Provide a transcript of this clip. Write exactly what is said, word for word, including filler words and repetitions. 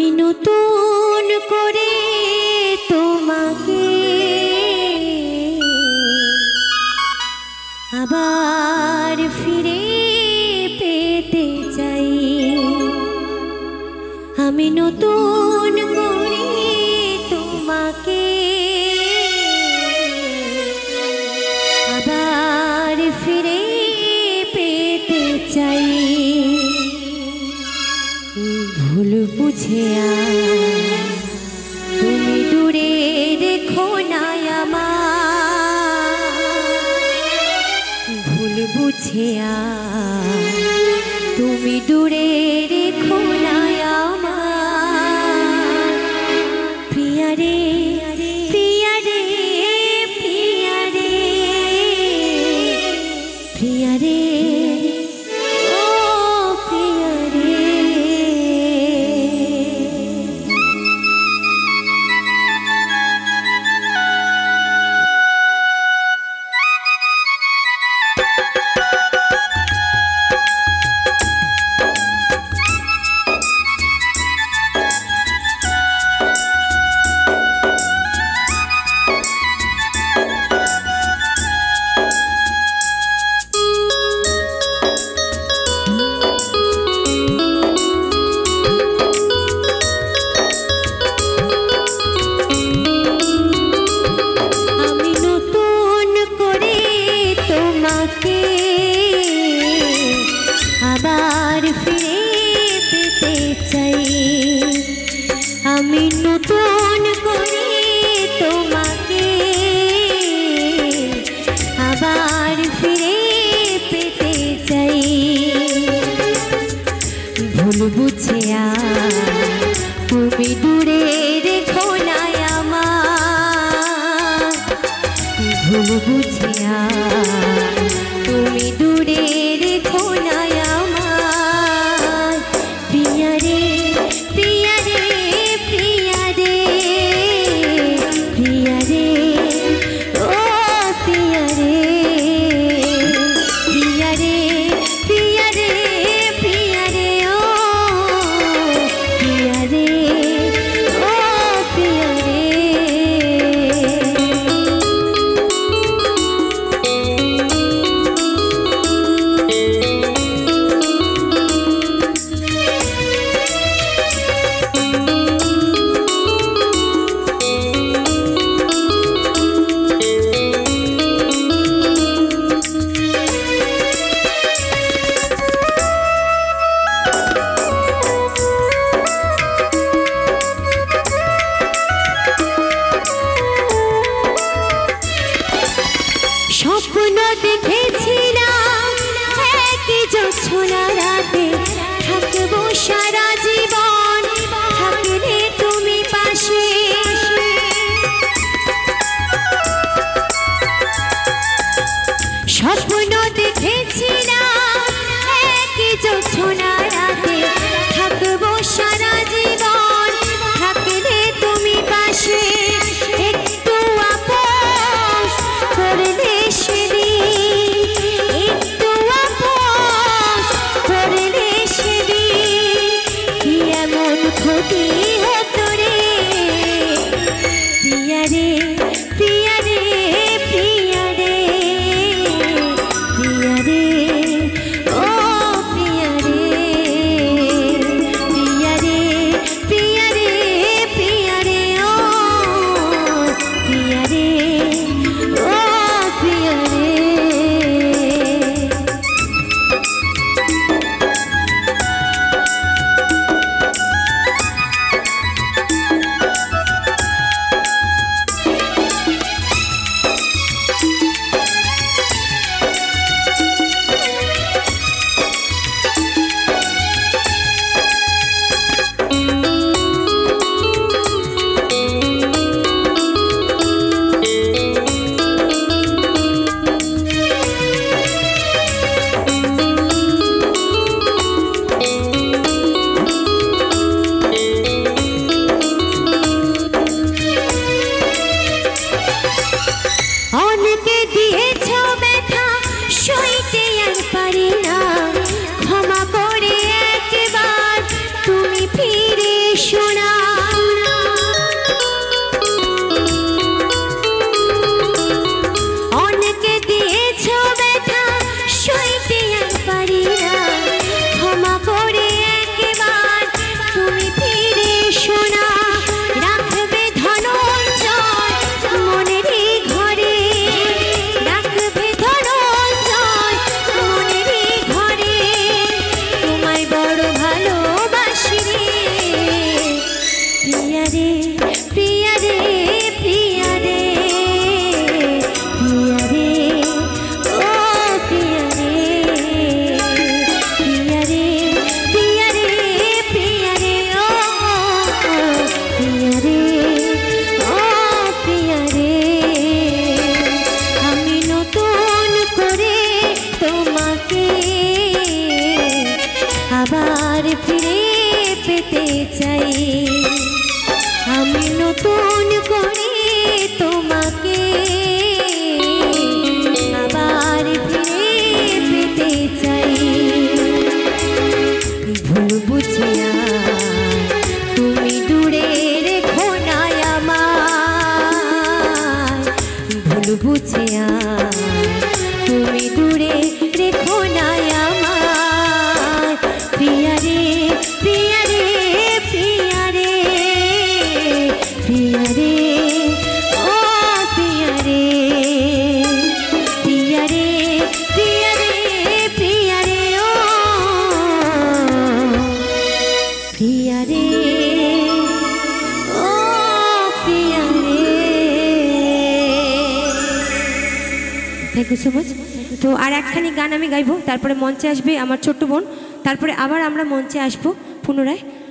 আমি নতুন করে তোমাকে আবার ফিরে পেতে চাই। আমি নতুন করে তোমাকে আবার ফিরে পেতে চাই। ভুল বুঝে তুমি দূরে রেখো না আমার, ভুল বুঝে তুমি দূরে রেখো না আমার। প্রিয়া রে প্রিয়া রে প্রিয়া রে প্রিয়া রে আবার ফিরে পেতে চাই। আমি নতুন করে তোমাকে আবার ফিরে পেতে চাই। ভুল বুঝে তুমি দূরে রেখো না আমার, ভুল বুঝে তুমি দূরে রেখো না আমার। প্রিয়া রে প্রিয়া রে প্রিয়া রে প্রিয়া রে ও প্রিয়া রে প্রিয়া রে প্রিয়া রে প্রিয়া রে ও প্রিয়া রে ও প্রিয়া রে। স্বপ্ন দেখেছিলাম একই জোছনা রাতে থাকবো সারা জীবন, থাকলে তুমি পাশে। স্বপ্ন দেখেছিলাম একই জোছনা রাতে থাকবো সারা জীবন, থাকলে তুমি পাশে। একটু আপোষ করলে একটু আপোষ করলে সেদিন কি এমন ক্ষতি হতো রে। প্রিয়া রে প্রিয়া রে প্রিয়া রে প্রিয়া রে ও প্রিয়া রে প্রিয়া রে প্রিয়া রে প্রিয়া রে ও প্রিয়া রে ও প্রিয়া রে। সোনা অনেকে দিয়েছ ব্যথা সইতে আর পারি না ক্ষমা করে একবার তুমি ফিরে সোনা রাখবে ধনঞ্জয় মনেরই ঘরে রাখবে ধনঞ্জয় মনেরই ঘরে তোমায় বড় ভালোবাসি রে প্রিয়া রে প্রিয়া রে প্রিয়া রে প্রিয়া রে ও প্রিয়া রে প্রিয়া রে প্রিয়া রে প্রিয়া রে ও প্রিয়া রে ও প্রিয়া রে আমি নতুন করে তোমাকে আবার ফিরে পেতে চাই আমি নতুন করে তোমাকে আবার ফিরে পেতে চাই ভুল বুঝিয়া তুমি দূরে রেখো না আমায় ভুল বুঝিয়া তুমি দূরে রেখো না আমায় প্রিয়া রে প্রিয়া রে প্রিয়া রে প্রিয়া রে ও প্রিয়া রে প্রিয়া রে প্রিয়া রে প্রিয়া রে ও প্রিয়া রে ও প্রিয়া রে থ্যাংক ইউ সো মাচ। তো আর একখানি গান আমি গাইবো, তারপরে মঞ্চে আসবে আমার ছোট্ট বোন, তারপরে আবার আমরা মঞ্চে আসবো পুনরায়।